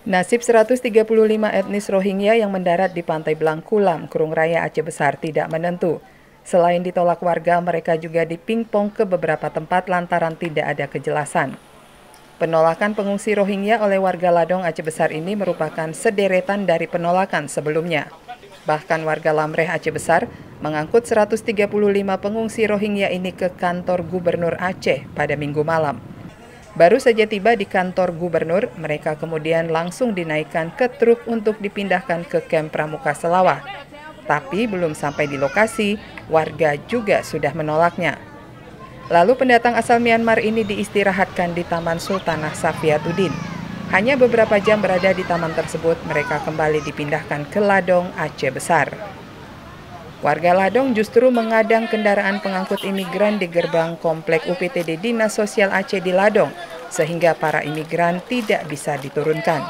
Nasib 135 etnis Rohingya yang mendarat di Pantai Blangkulam, Kurung Raya, Aceh Besar tidak menentu. Selain ditolak warga, mereka juga dipingpong ke beberapa tempat lantaran tidak ada kejelasan. Penolakan pengungsi Rohingya oleh warga Ladong Aceh Besar ini merupakan sederetan dari penolakan sebelumnya. Bahkan warga Lamreh Aceh Besar mengangkut 135 pengungsi Rohingya ini ke kantor Gubernur Aceh pada Minggu malam. Baru saja tiba di kantor gubernur, mereka kemudian langsung dinaikkan ke truk untuk dipindahkan ke kamp Pramuka Selawah. Tapi belum sampai di lokasi, warga juga sudah menolaknya. Lalu pendatang asal Myanmar ini diistirahatkan di Taman Sultanah Safiatuddin. Hanya beberapa jam berada di taman tersebut, mereka kembali dipindahkan ke Ladong Aceh Besar. Warga Ladong justru mengadang kendaraan pengangkut imigran di gerbang komplek UPTD Dinas Sosial Aceh di Ladong, sehingga para imigran tidak bisa diturunkan.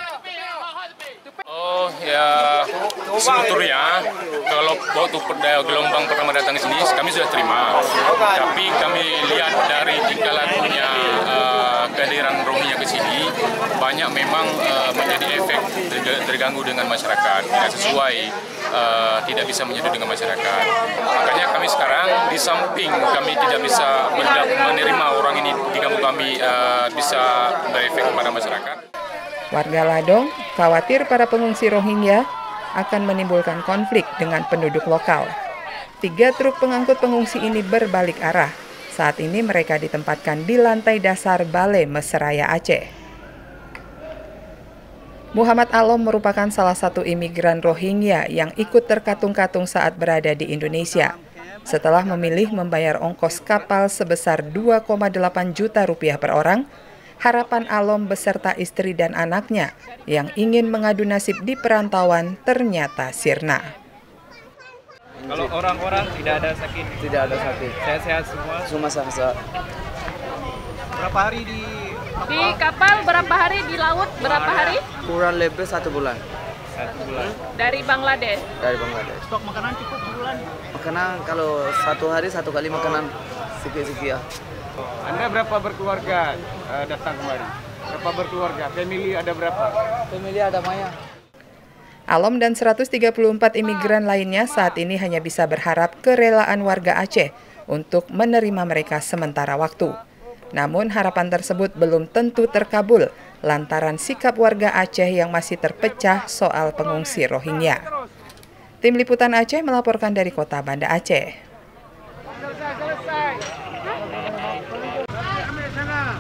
Oh ya, sebetulnya kalau waktu gelombang pertama datang ke sini, kami sudah terima. Tapi kami lihat dari tingkah lakunya kehadiran Rohingya ke sini, banyak memang menjadi efek terganggu dengan masyarakat, tidak sesuai, tidak bisa menyatu dengan masyarakat. Makanya kami sekarang di samping kami tidak bisa menerima orang ini di kampung kami bisa berefek kepada masyarakat. Warga Ladong khawatir para pengungsi Rohingya akan menimbulkan konflik dengan penduduk lokal. 3 truk pengangkut pengungsi ini berbalik arah. Saat ini mereka ditempatkan di lantai dasar Balai Mesraya Aceh. Muhammad Alom merupakan salah satu imigran Rohingya yang ikut terkatung-katung saat berada di Indonesia. Setelah memilih membayar ongkos kapal sebesar 2,8 juta rupiah per orang, harapan Alom beserta istri dan anaknya yang ingin mengadu nasib di perantauan ternyata sirna. Kalau orang-orang tidak ada sakit? Tidak ada sakit. Sehat-sehat semua? Semua sehat. Berapa hari di kapal, berapa hari di laut, berapa hari? Kurang lebih 1 bulan. 1 bulan. Dari Bangladesh? Dari Bangladesh. Stok makanan cukup sebulan? Makanan kalau 1 hari 1 kali makanan sedikit-sedikit ya. Anda berapa berkeluarga datang kemari? Berapa berkeluarga? Family ada berapa? Family ada banyak. Alom dan 134 imigran lainnya saat ini hanya bisa berharap kerelaan warga Aceh untuk menerima mereka sementara waktu. Namun harapan tersebut belum tentu terkabul lantaran sikap warga Aceh yang masih terpecah soal pengungsi Rohingya. Tim Liputan Aceh melaporkan dari Kota Banda Aceh.